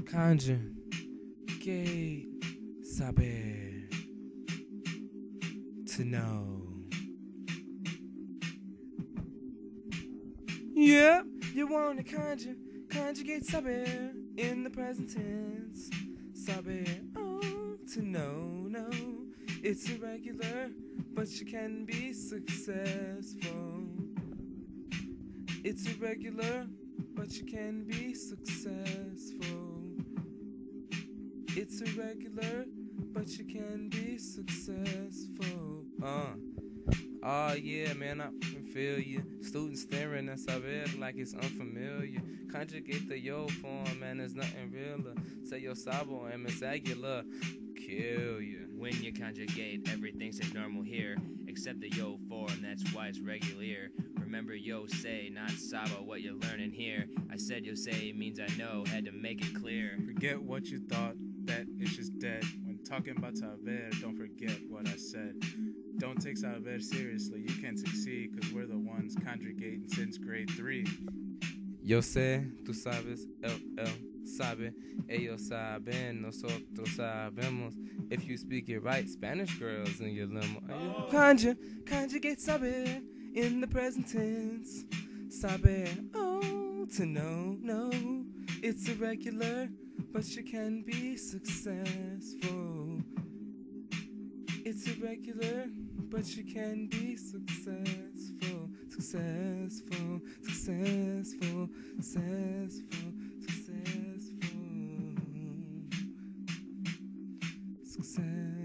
Conjugate. Saber. To know. Yeah, you wanna conjugate saber in the present tense. Saber, oh, to know, no. It's irregular, but you can be successful. It's irregular, but you can be successful. It's irregular, but you can be successful. Oh yeah, man, I can feel you. Students staring at saber like it's unfamiliar. Conjugate the yo form, man, there's nothing realer. Say yo sabo and Miss Aguilar, kill you. When you conjugate, everything stays normal here, except the yo form, that's why it's regular. Remember yo say, not sabo, what you're learning here. I said yo say means I know, had to make it clear. Forget what you thought, that it's just dead. When talking about saber, don't forget what I said. Don't take saber seriously, you can't succeed, cause we're the ones conjugating since grade 3. Yo sé, tú sabes, él sabe, ellos saben, nosotros sabemos. If you speak it right, Spanish girls in your limo. Conjugate saber in the present tense. Saber, oh, to know, no. It's irregular, but you can be successful. It's irregular, but you can be successful. Successful, successful, successful, successful. Success.